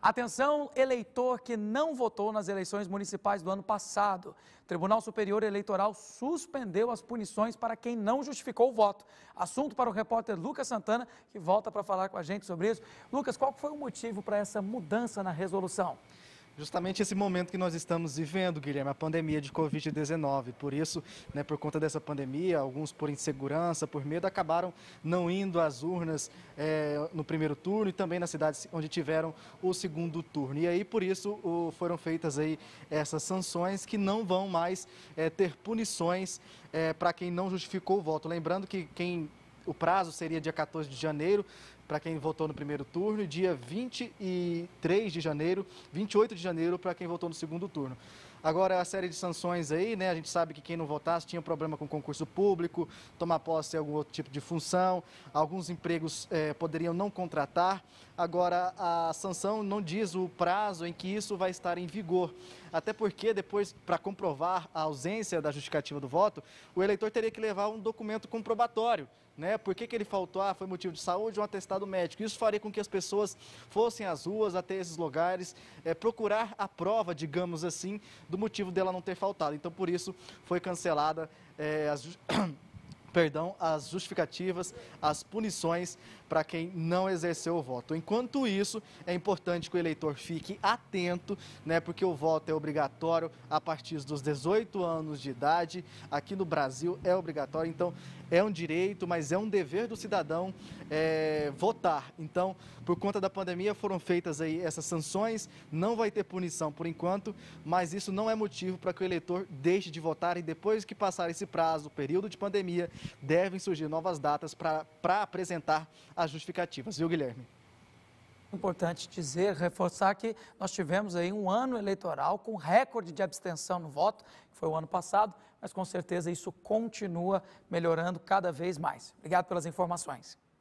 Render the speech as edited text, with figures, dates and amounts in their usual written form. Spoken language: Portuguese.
Atenção, eleitor que não votou nas eleições municipais do ano passado. O Tribunal Superior Eleitoral suspendeu as punições para quem não justificou o voto. Assunto para o repórter Lucas Santana, que volta para falar com a gente sobre isso. Lucas, qual foi o motivo para essa mudança na resolução? Justamente esse momento que nós estamos vivendo, Guilherme, a pandemia de Covid-19. Por isso, por conta dessa pandemia, alguns por insegurança, por medo, acabaram não indo às urnas no primeiro turno e também nas cidades onde tiveram o segundo turno. E aí, por isso, foram feitas aí essas sanções que não vão mais ter punições para quem não justificou o voto. Lembrando que o prazo seria dia 14 de janeiro para quem votou no primeiro turno e dia 28 de janeiro para quem votou no segundo turno. Agora, a série de sanções aí, a gente sabe que quem não votasse tinha problema com concurso público, tomar posse em algum outro tipo de função, alguns empregos poderiam não contratar. Agora, a sanção não diz o prazo em que isso vai estar em vigor. Até porque depois, para comprovar a ausência da justificativa do voto, o eleitor teria que levar um documento comprobatório. Por que ele faltou? Foi motivo de saúde ou um atestado médico. Isso faria com que as pessoas fossem às ruas, até esses lugares, procurar a prova, digamos assim, do motivo dela não ter faltado. Então, por isso, foi cancelada as justificativas, as punições para quem não exerceu o voto. Enquanto isso, é importante que o eleitor fique atento, porque o voto é obrigatório a partir dos 18 anos de idade. Aqui no Brasil é obrigatório, então é um direito, mas é um dever do cidadão votar. Então, por conta da pandemia, foram feitas aí essas sanções, não vai ter punição por enquanto, mas isso não é motivo para que o eleitor deixe de votar e depois que passar esse prazo, o período de pandemia, devem surgir novas datas para apresentar as justificativas, viu, Guilherme? Importante dizer, reforçar que nós tivemos aí um ano eleitoral com recorde de abstenção no voto, que foi o ano passado, mas com certeza isso continua melhorando cada vez mais. Obrigado pelas informações.